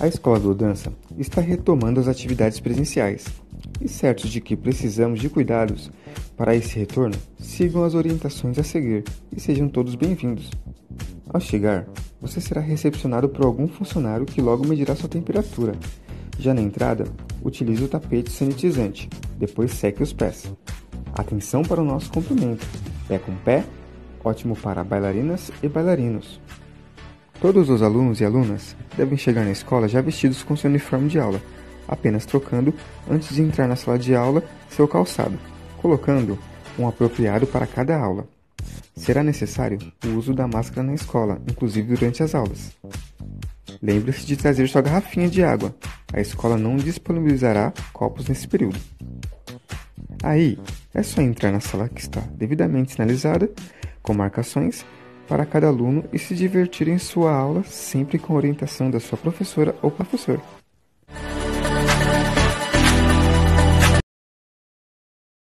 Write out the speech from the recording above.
A Escola do Dança está retomando as atividades presenciais e, certos de que precisamos de cuidados para esse retorno, sigam as orientações a seguir e sejam todos bem-vindos. Ao chegar, você será recepcionado por algum funcionário que logo medirá sua temperatura. Já na entrada, utilize o tapete sanitizante, depois seque os pés. Atenção para o nosso comprimento, pé com pé, ótimo para bailarinas e bailarinos. Todos os alunos e alunas devem chegar na escola já vestidos com seu uniforme de aula, apenas trocando, antes de entrar na sala de aula, seu calçado, colocando um apropriado para cada aula. Será necessário o uso da máscara na escola, inclusive durante as aulas. Lembre-se de trazer sua garrafinha de água. A escola não disponibilizará copos nesse período. Aí, é só entrar na sala que está devidamente sinalizada, com marcações, para cada aluno e se divertir em sua aula, sempre com a orientação da sua professora ou professor.